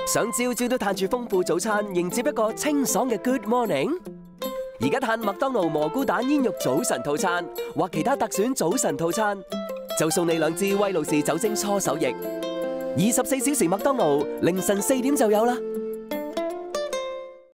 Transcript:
想朝朝都嘆住豐富早餐，迎接一個清爽嘅 Good Morning。而家嘆麥當勞蘑菇蛋煙肉早晨套餐，或其他特選早晨套餐，就送你2支威露士酒精搓手液。24小時麥當勞，凌晨4點就有啦。